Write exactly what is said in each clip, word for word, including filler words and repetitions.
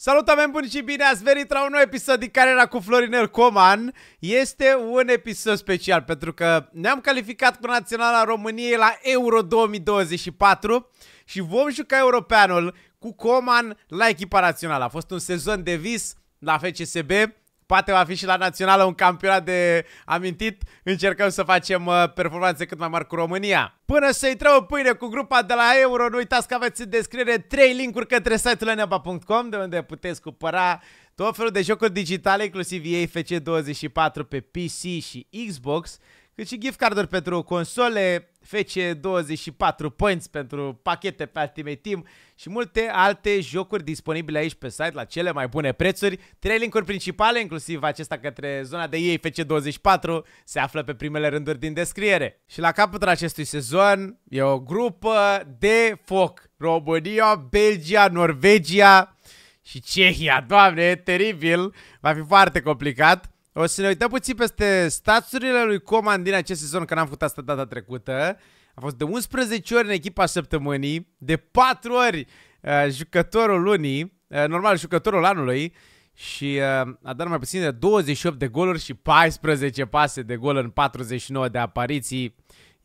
Salut, oameni buni și bine ați venit la un nou episod din Cariera cu Florinel Coman. Este un episod special pentru că ne-am calificat cu Naționala României la Euro două mii douăzeci și patru și vom juca europeanul cu Coman la echipa națională. A fost un sezon de vis la F C S B. Poate va fi și la națională un campionat de amintit. Încercăm să facem uh, performanțe cât mai mari cu România. Până să intrăm în pâine cu grupa de la Euro, nu uitați că aveți în descriere trei linkuri către site-ul N B A punct com, de unde puteți cumpăra tot felul de jocuri digitale, inclusiv E A F C douăzeci și patru pe P C și Xbox, cât și gift carduri pentru console, F C douăzeci și patru points pentru pachete pe Ultimate Team și multe alte jocuri disponibile aici pe site la cele mai bune prețuri. Trei linkuri principale, inclusiv acesta către zona de E A F C douăzeci și patru, se află pe primele rânduri din descriere. Și la capătul acestui sezon e o grupă de foc. România, Belgia, Norvegia și Cehia. Doamne, e teribil, va fi foarte complicat. O să ne uităm puțin peste staturile lui Coman din acest sezon, că n-am făcut asta data trecută. A fost de unsprezece ori în echipa săptămânii, de patru ori uh, jucătorul lunii, uh, normal jucătorul anului, și uh, a dat mai puțin de douăzeci și opt de goluri și paisprezece pase de gol în patruzeci și nouă de apariții.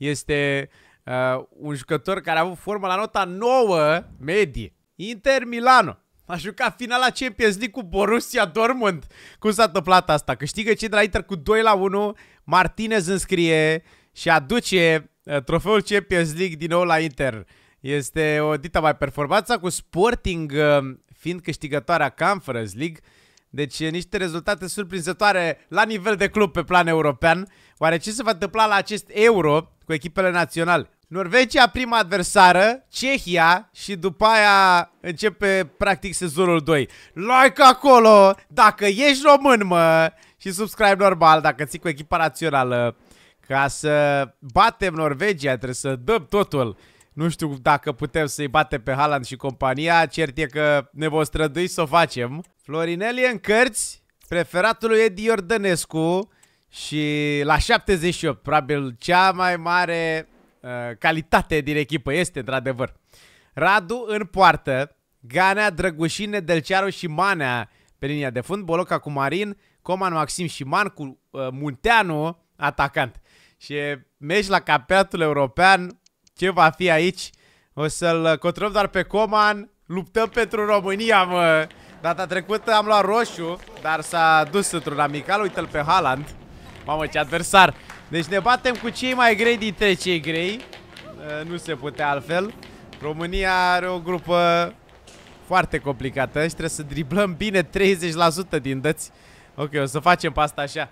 Este uh, un jucător care a avut formă la nota nouă medie. Inter Milano a jucat finala Champions League cu Borussia Dortmund. Cum s-a întâmplat asta? Câștigă cei de la Inter cu doi la unu, Martinez înscrie și aduce uh, trofeul Champions League din nou la Inter. Este o dita mai performanța, cu Sporting uh, fiind câștigătoarea Conference League. Deci niște rezultate surprinzătoare la nivel de club pe plan european. Oare ce se va întâmpla la acest Euro cu echipele naționale? Norvegia prima adversară, Cehia, și după aia începe practic sezonul doi. Like acolo dacă ești român, mă, și subscribe normal dacă ții cu echipa națională. Ca să batem Norvegia trebuie să dăm totul. Nu știu dacă putem să-i batem pe Haaland și compania, cert e că ne vom strădui să o facem. Florinel e în cărți, preferatul lui Edi Iordănescu, și la șaptezeci și opt, probabil cea mai mare uh, calitate din echipă este, într-adevăr. Radu în poartă, Ganea, Drăgușin, Nedelcearu și Manea pe linia de fund, Boloca cu Marin, Coman, Maxim și Man cu uh, Munteanu atacant. Și meci la campionatul european. Ce va fi aici? O să-l controlăm doar pe Coman. Luptăm pentru România, mă. Data trecută am luat roșu, dar s-a dus într-un amical. Uite-l pe Haaland. Mamă, ce adversar. Deci ne batem cu cei mai grei dintre cei grei. Nu se putea altfel. România are o grupă foarte complicată și trebuie să driblăm bine treizeci la sută din dăți. Ok, o să facem pe asta așa.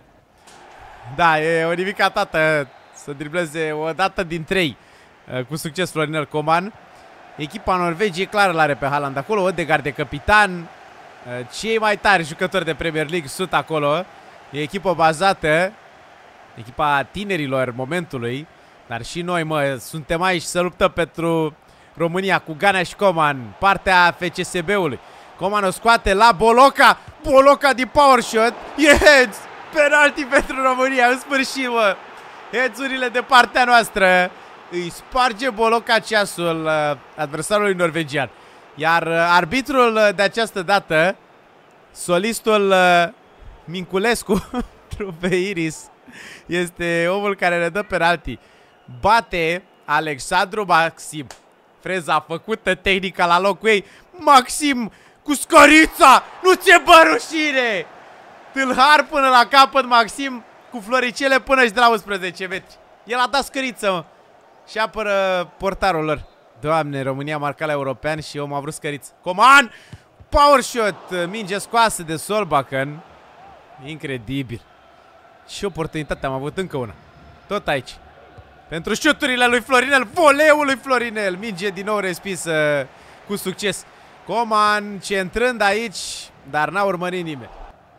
Da, e o nimica tată să dribleze o dată din trei. Cu succes Florinel Coman. Echipa Norvegiei clară l-are pe Haaland acolo. Odegaard de capitan. Cei mai tari jucători de Premier League sunt acolo. E echipă bazată, echipa tinerilor momentului. Dar și noi, mă, suntem aici să luptăm pentru România cu Ganea și Coman. Partea F C S B-ului. Coman o scoate la Boloca. Boloca din power shot. E heads. Penalty pentru România. În sfârșit, mă. Heads-urile de partea noastră. Îi sparge Boloca ceasul uh, adversarului norvegian. Iar uh, arbitrul uh, de această dată, solistul uh, Minculescu pe Iris, este omul care ne dă penalti. Bate Alexandru Maxim. Freza făcută, tehnica la loc cu ei. Maxim cu scorița. Nu ți-e bă rușine. Tâlhar până la capăt Maxim, cu floricele până și de la unsprezece metri. El a dat scăriță, mă. Și apără portarul lor. Doamne, România a marcat la european și eu m-a vrut scăriță. Coman! Power shot! Minge scoasă de Solbakken. Incredibil. Și oportunitate am avut, încă una. Tot aici. Pentru șuturile lui Florinel. Voleul lui Florinel. Minge din nou respinsă cu succes. Coman centrând aici, dar n-a urmărit nimeni.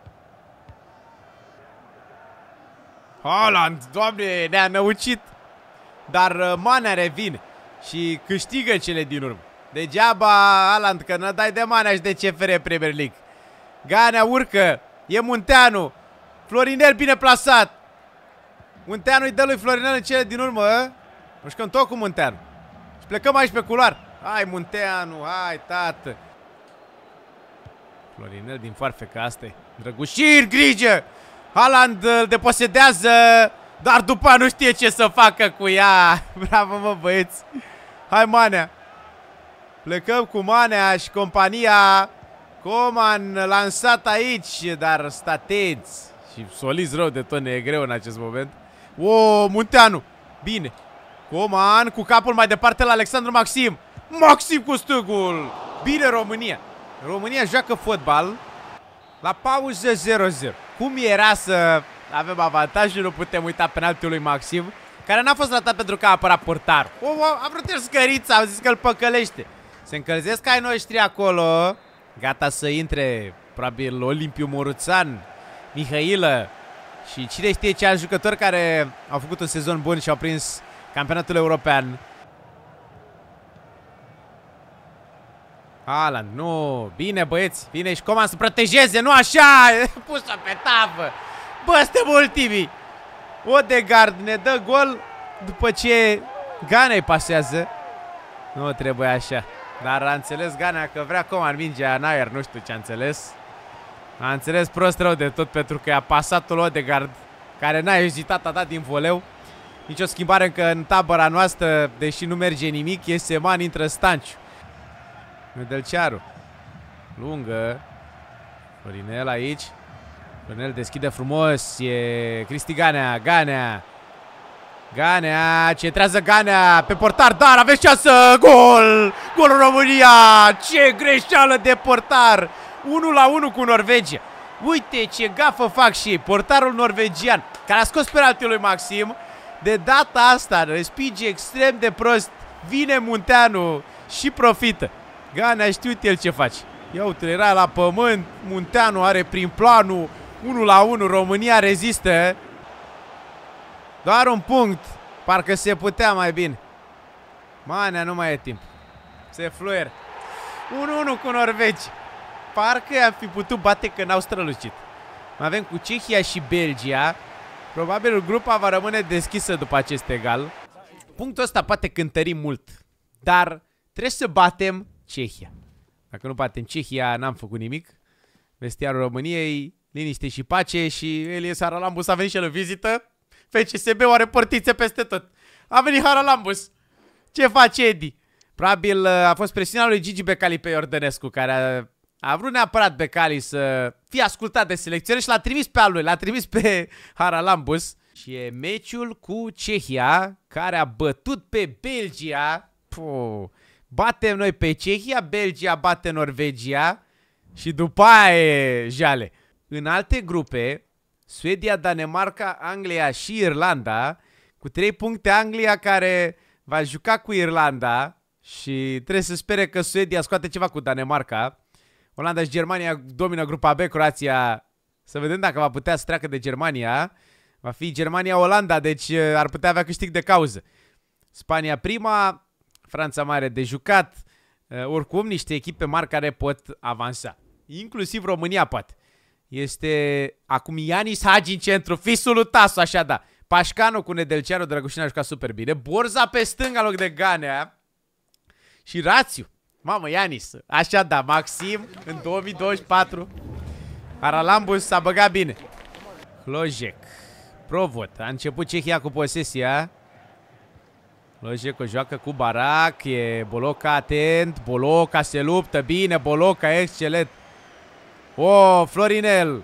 Haaland, Doamne, ne-a năucit. Dar uh, Manea revine și câștigă cele din urmă. Degeaba Haaland, că ne dai de Manea și de C F R Premier League. Ganea urcă. E Munteanu. Florinel bine plasat. Munteanu îi dă lui Florinel în cele din urmă. Mușcăm tot cu Munteanu. Și plecăm aici pe culoar. Hai Munteanu, hai tată. Florinel din foarfecă, asta e. Drăgușir, grijă! Haaland îl deposedează, dar după nu știe ce să facă cu ea. Bravo, mă, băieți. Hai, Manea. Plecăm cu Manea și compania. Coman lansat aici, dar stateți. Și soliți rău de tot, ne e greu în acest moment. O, Munteanu. Bine. Coman cu capul mai departe la Alexandru Maxim. Maxim cu stângul. Bine, România. România joacă fotbal. La pauză zero zero. Cum era să avem avantajul, nu putem uita penaltiul lui Maxim, care n-a fost ratat pentru că a apărat portarul. O, a vrut el scărița, au zis că îl păcălește. Se încălzesc ai noștri acolo. Gata să intre, probabil, Olimpiu Moruțan, Mihailă și cine știe ce alți jucători care au făcut un sezon bun și au prins campionatul european. Haaland, nu, bine, băieți, bine, și Coman să protejeze, nu așa, pus-o pe tavă. Bă, suntem ultimii. Odegaard ne dă gol după ce Ganea-i pasează. Nu trebuie așa. Dar a înțeles Ganea că vrea Coman mingea în aer, nu știu ce a înțeles. A înțeles prost rău de tot pentru că i-a pasat-o Odegaard, care n-a ezitat, a dat din voleu. Nici o schimbare încă în tabăra noastră, deși nu merge nimic, e Seman, intră Stanciu. Nedelcearu. Lungă. Florinel aici. Florinel deschide frumos. E Cristi Ganea. Ganea. Ganea. Centrează Ganea pe portar. Dar aveți șansă. Gol! Gol în România! Ce greșeală de portar! unu la unu cu Norvegia. Uite ce gafă fac și ei. Portarul norvegian, care a scos penaltiul lui Maxim, de data asta respinge extrem de prost. Vine Munteanu și profită. Ganea, știut el ce face. Ia uite, era la pământ. Munteanu are prin planul. unu la unu, România rezistă. Doar un punct. Parcă se putea mai bine. Manea, nu mai e timp. Se fluier. unu unu cu Norvegia. Parcă am fi putut bate că n-au strălucit. Mai avem cu Cehia și Belgia. Probabil grupa va rămâne deschisă după acest egal. Punctul ăsta poate cântări mult, dar trebuie să batem Cehia. Dacă nu batem Cehia, n-am făcut nimic. Vestiarul României, liniște și pace. Și Elias Haralambus a venit și el în vizită. F C S B are portițe peste tot. A venit Haralambus. Ce face Edi? Probabil a fost presiunea lui Gigi Becali pe Iordănescu, care a, a vrut neapărat Becali să fie ascultat de selecționer și l-a trimis pe al lui, l-a trimis pe Haralambus. Și e meciul cu Cehia, care a bătut pe Belgia. Puh. Batem noi pe Cehia, Belgia bate Norvegia și după aia e jale. În alte grupe, Suedia, Danemarca, Anglia și Irlanda, cu trei puncte Anglia, care va juca cu Irlanda și trebuie să spere că Suedia scoate ceva cu Danemarca. Olanda și Germania domină grupa B, Croația, să vedem dacă va putea să treacă de Germania. Va fi Germania-Olanda, deci ar putea avea câștig de cauză. Spania prima, Franța mare de jucat. Oricum, niște echipe mari care pot avansa. Inclusiv România poate. Este acum Ianis Hagi în centru, fisul lui Tasu, așa da. Pașcanu cu Nedelcearu, Drăgușin a jucat super bine. Borza pe stânga în loc de Ganea. Și Rațiu. Mamă, Ianis. Așa da, Maxim în două mii douăzeci și patru. Haralambus s-a băgat bine. Hlojek. Provot. A început Cehia cu posesia. Hlojek o joacă cu Barac. E Boloca atent. Boloca se luptă bine. Boloca excelent. Oh, Florinel.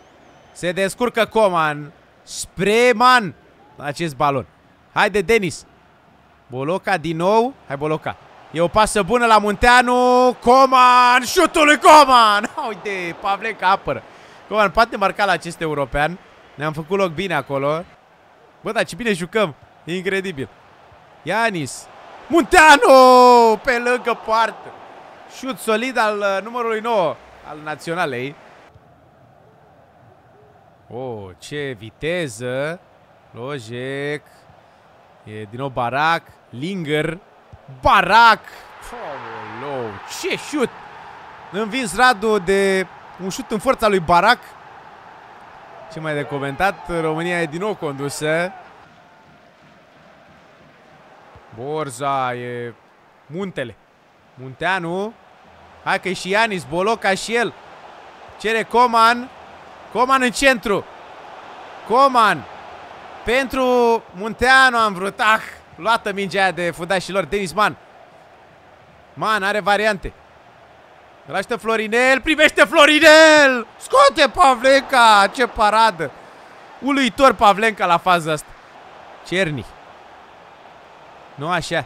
Se descurcă Coman. Spre Man. Acest balon. Haide, Denis. Boloca din nou. Hai, Boloca. E o pasă bună la Munteanu. Coman. Șutul lui Coman. Uite, Pavlenca apără. Coman poate marca la acest european. Ne-am făcut loc bine acolo. Bă, dar ce bine jucăm. E incredibil. Ianis. Munteanu. Pe lângă poartă. Șut solid al uh, numărului nouă al naționalei. Oh, ce viteză. Hlojek. E din nou Barac. Linger. Barac. Oh, ce șut. Învins Radu de un șut în forța lui Barac. Ce mai de comentat. România e din nou condusă. Borza. E Muntele. Munteanu. Hai că e și Ianis. Boloca și el. Cere Coman. Coman în centru. Coman. Pentru Munteanu am vrut. Ah, luată mingea aia de fundașilor. Denis Man. Man are variante. Îl ajută Florinel. Primește Florinel. Scoate Pavlenka. Ce paradă. Uluitor Pavlenka la faza asta. Cerni. Nu așa.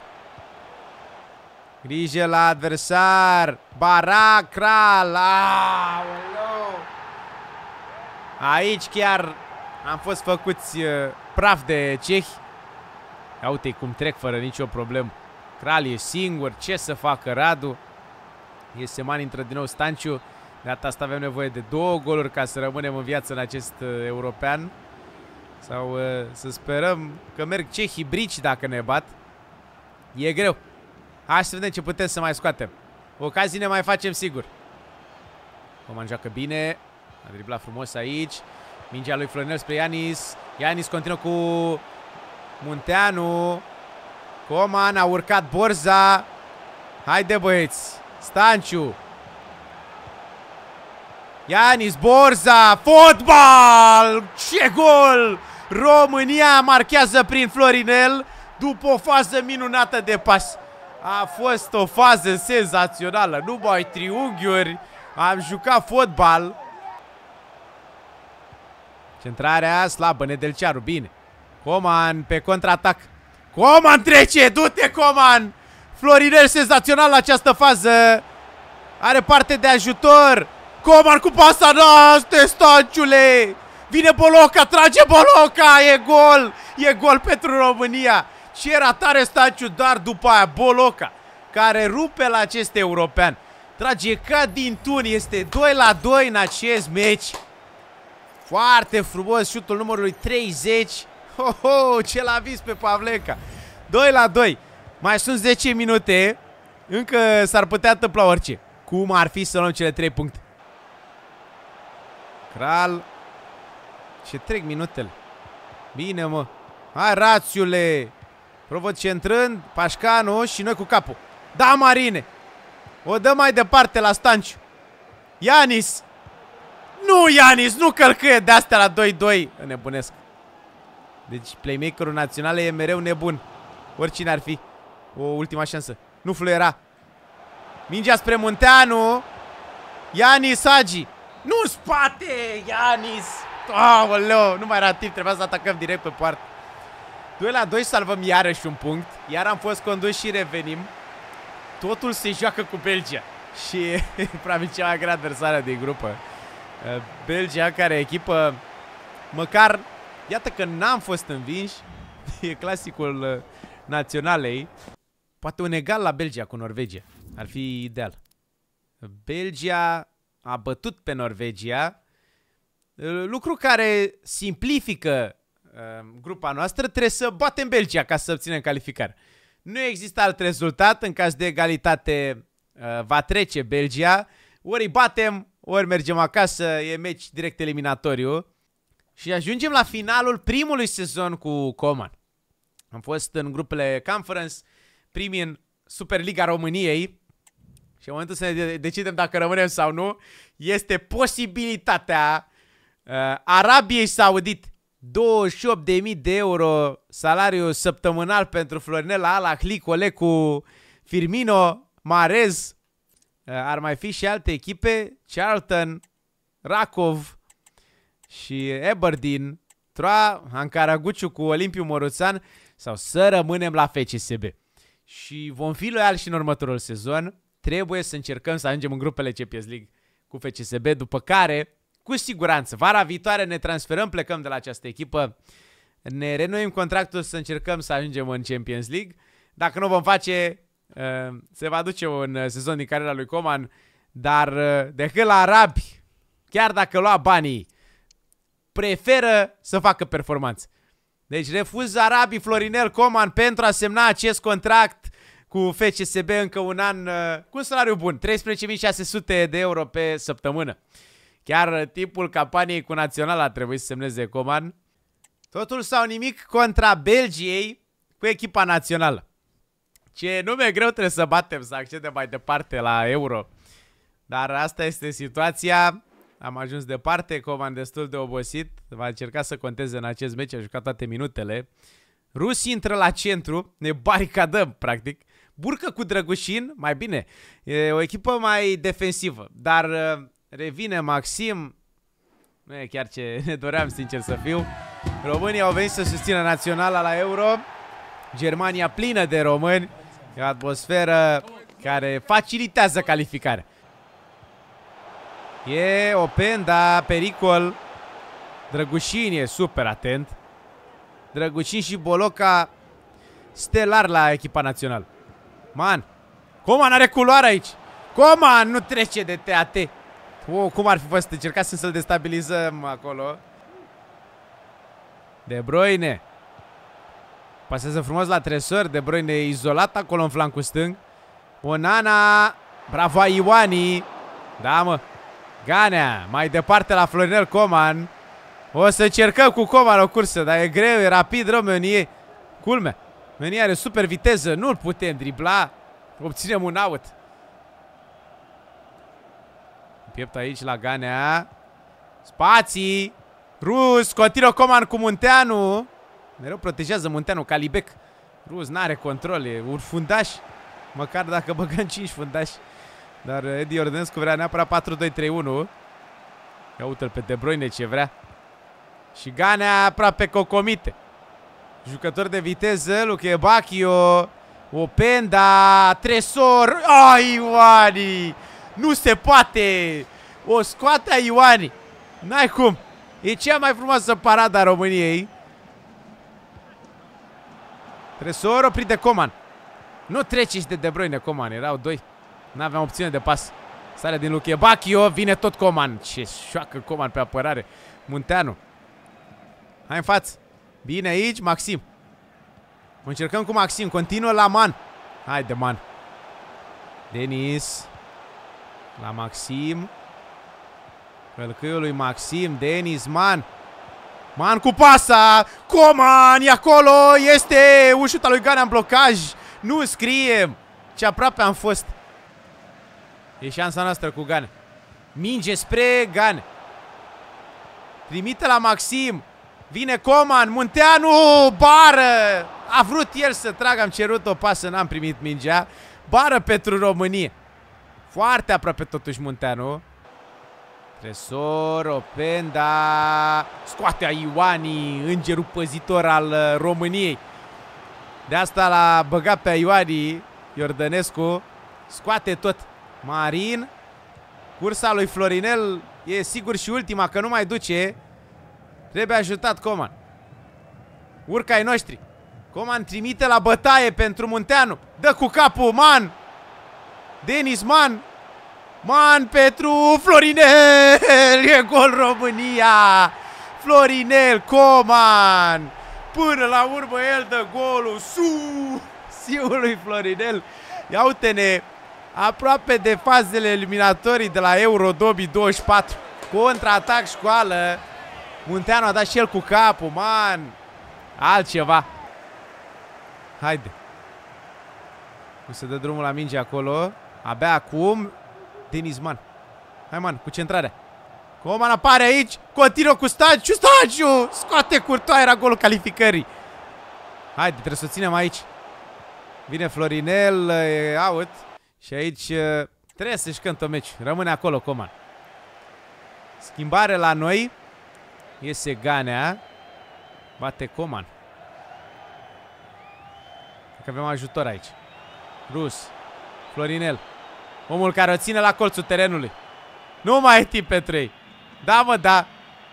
Grijă la adversar. Barak, Kral. Aici chiar am fost făcuți uh, praf de cehi. Ia uite cum trec fără nicio problemă. Kral e singur. Ce să facă Radu? Iese Man, intră din nou Stanciu. De data asta avem nevoie de două goluri ca să rămânem în viață în acest uh, european. Sau uh, să sperăm că merg cehii brici dacă ne bat. E greu. Hai să vedem ce putem să mai scoatem. Ocazii ne mai facem sigur. Coman joacă bine. A driblat frumos aici. Mingea lui Florinel spre Ianis. Ianis continuă cu Munteanu. Coman a urcat Borza. Haide băieți. Stanciu. Ianis, Borza. Fotbal! Ce gol! România marchează prin Florinel după o fază minunată de pas. A fost o fază senzațională. Numai triunghiuri. Am jucat fotbal. Centrarea slabă, Nedelcearu, bine. Coman pe contraatac. Coman trece, du-te Coman. Florinel senzațional la această fază. Are parte de ajutor. Coman cu pasa noastră, Stanciule. Vine Boloca, trage Boloca. E gol, e gol pentru România. Ce ratare Stanciu, dar după aia Boloca, care rupe la acest european. Trage ca din tun, este doi la doi în acest meci. Foarte frumos șutul numărului treizeci. Ho, ho, ce l-a vis pe Pavlenka. doi la doi. Mai sunt zece minute. Încă s-ar putea întâmpla orice. Cum ar fi să luăm cele trei puncte? Kral. Ce trec minutele. Bine, mă. Hai, Rațiule. Provăd centrând. Pașcanu și noi cu capul. Da, Marine. O dă mai departe la Stanciu. Ianis. Nu, Ianis, nu călcâie de astea la doi doi. Nebunesc. Deci playmakerul național e mereu nebun. Oricine ar fi. O ultima șansă. Nu fluiera. Mingea spre Munteanu. Ianis, Hagi. Nu în spate, Ianis. Aoleu, nu mai era timp. Trebuia să atacăm direct pe poartă. doi la doi, salvăm iarăși un punct. Iar am fost conduși și revenim. Totul se joacă cu Belgia. Și e probabil cea mai grea adversară din grupă. Belgia, care echipă, măcar, iată că n-am fost învinși. E clasicul naționalei. Poate un egal la Belgia cu Norvegia. Ar fi ideal. Belgia a bătut pe Norvegia. Lucru care simplifică uh, grupa noastră. Trebuie să batem Belgia ca să obținem calificare. Nu există alt rezultat. În caz de egalitate uh, va trece Belgia. Ori îi batem, ori mergem acasă. E meci direct eliminatoriu. Și ajungem la finalul primului sezon cu Coman. Am fost în grupele Conference, primii în Superliga României. Și în momentul să ne decidem dacă rămânem sau nu, este posibilitatea uh, Arabiei Saudite. douăzeci și opt de mii de euro salariu săptămânal pentru Florinel Al Ahly, Colecu, Firmino, Marez. Uh, ar mai fi și alte echipe, Charlton, Rakov și Aberdeen, Troa, Ankaraguciu cu Olimpiu Moruțan, sau să rămânem la F C S B. Și vom fi loiali și în următorul sezon. Trebuie să încercăm să ajungem în grupele Champions League cu F C S B, după care, cu siguranță, vara viitoare ne transferăm, plecăm de la această echipă, ne renoim contractul să încercăm să ajungem în Champions League. Dacă nu vom face, se va duce un sezon din cariera lui Coman, dar decât la arabi, chiar dacă lua banii, preferă să facă performanță. Deci refuză arabii Florinel Coman pentru a semna acest contract cu F C S B încă un an cu un salariu bun, treisprezece mii șase sute de euro pe săptămână. Chiar timpul campaniei cu naționala a trebuit să semneze Coman. Totul sau nimic contra Belgiei cu echipa națională. Ce nume greu trebuie să batem să accedem mai departe la Euro. Dar asta este situația. am ajuns departe, Coman destul de obosit. Va încerca să conteze în acest meci, a jucat toate minutele. Rus intră la centru, ne baricadăm, practic. Burcă cu Drăgușin, mai bine. E o echipă mai defensivă, dar revine Maxim. Nu e chiar ce ne doream, sincer să fiu. Românii au venit să susțină naționala la Euro. Germania plină de români. E o atmosferă care facilitează calificarea. E open, da, pericol. Drăgușin e super atent. Drăgușin și Boloca stelar la echipa națională. Man, Coman are culoare aici. Coman nu trece de T A T. Oh, cum ar fi fost? Încercasem să-l destabilizăm acolo. De Bruyne. Pasează frumos la Tresor. De Bruyne izolat acolo în flancul stâng. Onana. Bravo Ioani. Da, mă. Ganea. Mai departe la Florinel Coman. O să încercăm cu Coman o cursă, dar e greu, e rapid rău Meunier. Culmea. Meunier are super viteză. Nu-l putem dribla. Obținem un out. Piept aici la Ganea. Spații. Rus. Continuă Coman cu Munteanu. Mereu protejează Munteanu, Calibec. Rus n-are control, e un fundaș. Măcar dacă băgăm cinci fundași. Dar Edi Iordănescu vrea neapărat patru doi trei unu. Ia uite-l pe De Bruyne ce vrea. Și Ganea aproape cocomite. Jucător de viteză, Luche Bacchio. Openda. Tresor. Ai, Ioani! Nu se poate! O scoate a Ioani. N-ai cum. E cea mai frumoasă parada a României. Tresor oprit de Coman. Nu trece și de De Bruyne Coman. Erau doi. N-aveam opțiune de pas. Sare din Luche Bacchio. Vine tot Coman. Ce șoacă Coman pe apărare. Munteanu. Hai în față. Bine aici, Maxim. Încercăm cu Maxim. Continuă la Man. Haide, Man. Denis. La Maxim. Călcâiul lui Maxim. Denis, Man. Man cu pasa. Coman e acolo. Este un șut al lui Ganea în blocaj. Nu scriem. Ce aproape am fost. E șansa noastră cu Ganea. Minge spre Ganea. Trimite la Maxim. Vine Coman. Munteanu. Bară. A vrut el să tragă. Am cerut o pasă. N-am primit mingea. Bară pentru România. Foarte aproape totuși Munteanu. Tresor, Openda. Scoate a Ioani. Îngerul păzitor al României. De asta l-a băgat pe Ioani Iordănescu. Scoate tot. Marin. Cursa lui Florinel e sigur și ultima, că nu mai duce. Trebuie ajutat Coman. Urcă ai noștri. Coman trimite la bătaie pentru Munteanu. Dă cu capul, Man. Denis, Man. Man pentru Florinel. E gol România. Florinel, Coman. Până la urmă el dă golul. Su, siul lui Florinel. Ia uite-ne. Aproape de fazele eliminatorii de la Euro două mii douăzeci și patru. Contra-atac școală. Munteanu a dat și el cu capul, Man. Altceva. Haide. Nu se dă drumul la minge acolo. Abia acum Denis, Man. Hai, Man, cu centrarea. Coman apare aici. Continuă cu Stanciu. Stanciu! Scoate Courtois, era golul calificării. Haide, trebuie să o ținem aici. Vine Florinel, e out. Și aici trebuie să-și cântă meci. Rămâne acolo Coman. Schimbare la noi. Iese Ganea. Bate Coman. Cred că avem ajutor aici. Rus. Florinel. Omul care o ține la colțul terenului. Nu mai e timp pentru ei. Da, mă, da.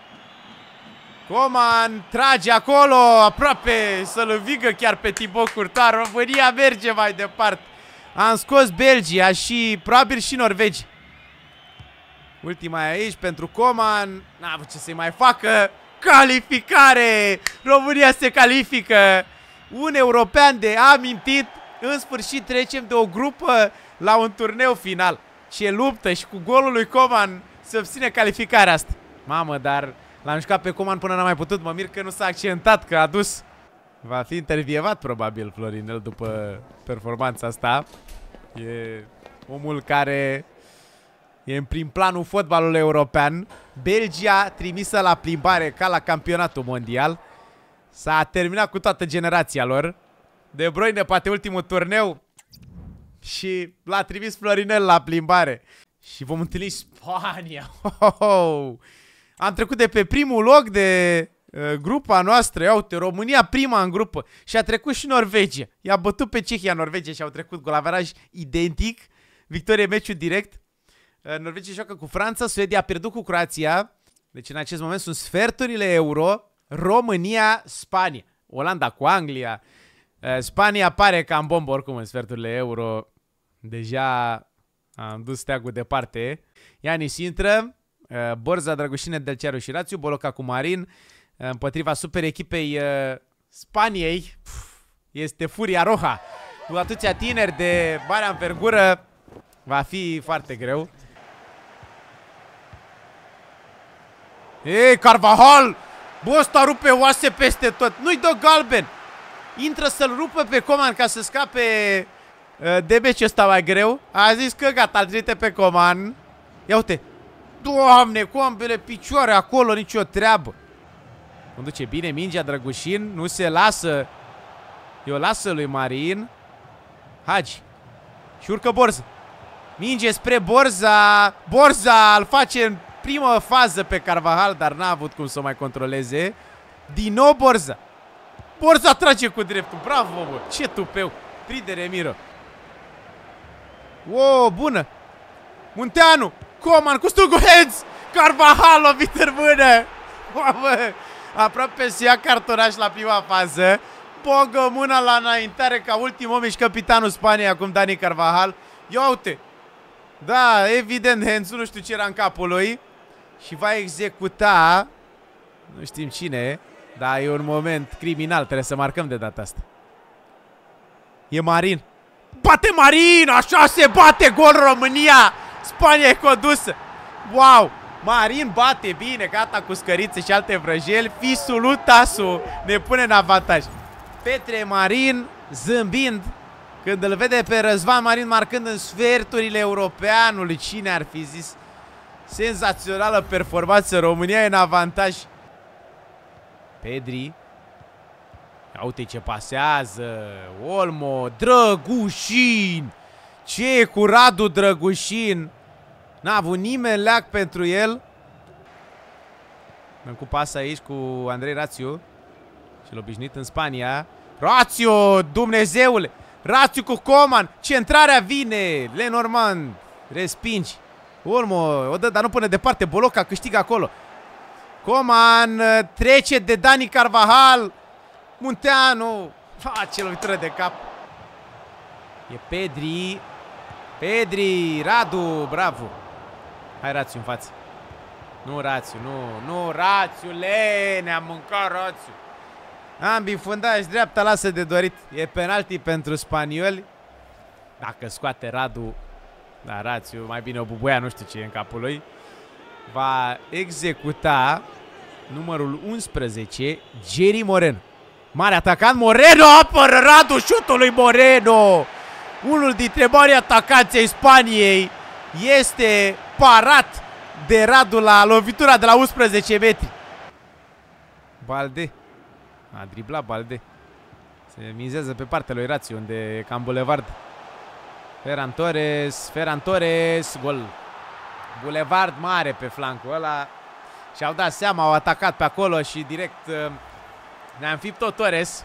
Coman trage acolo. Aproape să-l învingă chiar pe Thibaut Courtois. România merge mai departe. Am scos Belgia și probabil și Norvegia. Ultima e aici pentru Coman. N-a avut ce să-i mai facă. Calificare! România se califică. Un european de amintit. În sfârșit trecem de o grupă la un turneu final. Ce luptă, și cu golul lui Coman se obține calificarea asta. Mamă, dar l-am jucat pe Coman până n-am mai putut. Mă mir că nu s-a accentat, că a dus. Va fi intervievat probabil Florinel după performanța asta. E omul care E în prim planul fotbalului european. Belgia trimisă la plimbare ca la campionatul mondial. S-a terminat cu toată generația lor. De Bruyne poate ultimul turneu. Și l-a trimis Florinel la plimbare. Și vom întâlni Spania. Ho, ho, ho. Am trecut de pe primul loc de uh, grupa noastră. Ia uite, România prima în grupă. Și a trecut și Norvegia. I-a bătut pe Cehia Norvegia și au trecut cu averaj identic. Victorie meciul direct. uh, Norvegia joacă cu Franța. Suedia a pierdut cu Croația. Deci în acest moment sunt sferturile Euro. România, Spania. Olanda cu Anglia. uh, Spania pare cam bombă oricum în sferturile Euro. Deja am dus steagul departe. Ianis intră. Uh, Borza, Drăgușine, Delcearu și Rațiu. Boloca cu Marin. Uh, împotriva super echipei uh, Spaniei. Puf, este Furia Roja. Cu atâția tineri de mare învergură. Va fi foarte greu. Ei, Carvajal! Bă, ăsta rupe oase peste tot. Nu-i dă galben. Intră să-l rupă pe Coman ca să scape uh, de meciul ăsta mai greu. A zis că gata, îl trimite pe Coman. Ia uite. Doamne, cu ambele picioare acolo, nicio treabă. Conduce bine mingea Drăgușin. Nu se lasă. Eu lasă lui Marin. Hagi. Și urcă Borza. Minge spre Borza. Borza îl face în primă fază pe Carvajal, dar n-a avut cum să o mai controleze. Din nou Borza. Borza trage cu dreptul. Bravo, bă. Ce tupeu. Prinde Remiro. Wow, bună. Munteanu. Coman cu stângul. Heads. Carvajal lovit în mână. Bă, aproape să ia cartonaș la prima fază. Bogă mâna la înaintare ca ultim om și capitanul Spaniei acum Dani Carvajal. Ia uite. Da, evident Hensu, nu știu ce era în capul lui. Și va executa. Nu știm cine. Dar e un moment criminal. Trebuie să marcăm de data asta. E Marin. Bate Marin! Așa se bate gol România! Spania e condusă. Wow! Marin bate bine. Gata cu scărițe și alte vrăjeli. Fisul lui Tasu ne pune în avantaj. Petre Marin zâmbind când îl vede pe Răzvan Marin marcând în sferturile europeanului. Cine ar fi zis? Senzațională performanță. România e în avantaj. Pedri. Ia uite ce pasează. Olmo. Drăgușin. Ce e cu Radu Drăgușin? N-a avut nimeni leac pentru el. Am cu pas aici cu Andrei Rațiu. Cel obișnuit în Spania. Rațiu, Dumnezeule. Rațiu cu Coman. Centrarea vine. Lenormand. Respingi. Olmo o dă, dar nu pune departe. Boloca câștigă acolo. Coman trece de Dani Carvajal. Munteanu face lovitură de cap. E Pedri. Pedri, Radu, bravo. Hai Rațiu în față. Nu Rațiu, nu, nu Rațiule, ne-a mâncat Rațiu. Ambii fundași, dreapta lasă de dorit. E penalti pentru spanioli. Dacă scoate Radu. Da, Rațiu, mai bine o bubuia, nu știu ce e în capul lui. Va executa numărul unsprezece, Jerry Moreno. Mare atacant, Moreno apără Radu, șutul lui Moreno. Unul dintre mari atacanți ai Spaniei este parat de Radu la lovitura de la unsprezece metri. Balde. A driblat Balde. Se mizează pe partea lui Rațiu, unde e cam bulevard. Ferran Torres, Ferran Torres, gol. Bulevard mare pe flancul ăla. Și-au dat seama, au atacat pe acolo și direct uh, ne-a înfipt-o Torres.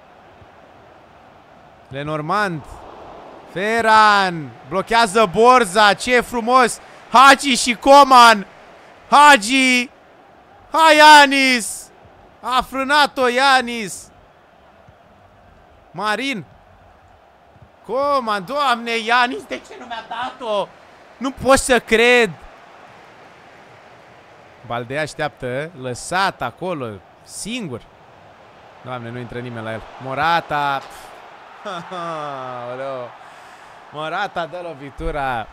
Lenormand. Ferran. Blochează Borza, ce frumos. Hagi și Coman. Hagi. Hai Ianis. A frânat-o Ianis. Marin. Coman, Doamne, Ianis, de ce nu mi-a dat-o? Nu pot să cred. Balde așteaptă, lăsat acolo, singur. Doamne, nu intră nimeni la el. Morata. Morata dă lovitura.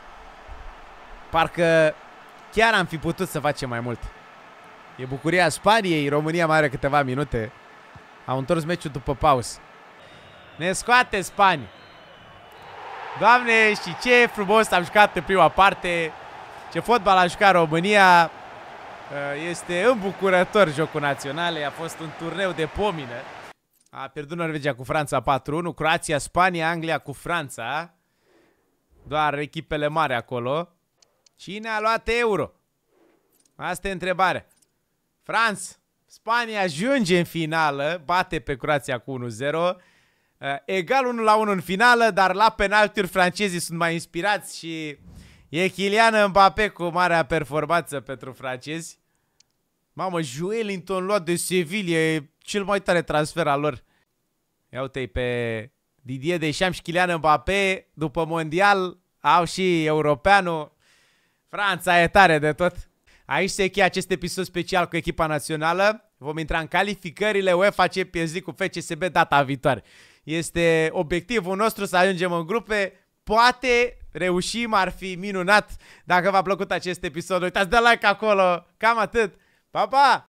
Parcă chiar am fi putut să facem mai mult. E bucuria Spaniei. România mai are câteva minute. Au întors meciul după pauză. Ne scoate Spania. Doamne, și ce frumos am jucat în prima parte. Ce fotbal a jucat România. Este îmbucurător jocul național. A fost un turneu de pomină. A pierdut Norvegia cu Franța patru unu, Croația, Spania, Anglia cu Franța. Doar echipele mari acolo. Cine a luat euro? Asta e întrebarea. Franța, Spania ajunge în finală, bate pe Croația cu unu zero. Egal unu la unu în finală, dar la penaltiuri francezii sunt mai inspirați și e Kylian Mbappé cu marea performanță pentru francezi. Mamă, Joelinton luat de Sevilla, e cel mai tare transfer al lor. Ia uite-i pe Didier Deschamps și Kylian Mbappé, după mondial, au și europeanul. Franța e tare de tot. Aici se cheie acest episod special cu echipa națională. Vom intra în calificările UEFA Champions League cu F C S B data viitoare. Este obiectivul nostru să ajungem în grupe. Poate reușim, ar fi minunat. Dacă v-a plăcut acest episod, uitați de like acolo. Cam atât. Pa, pa!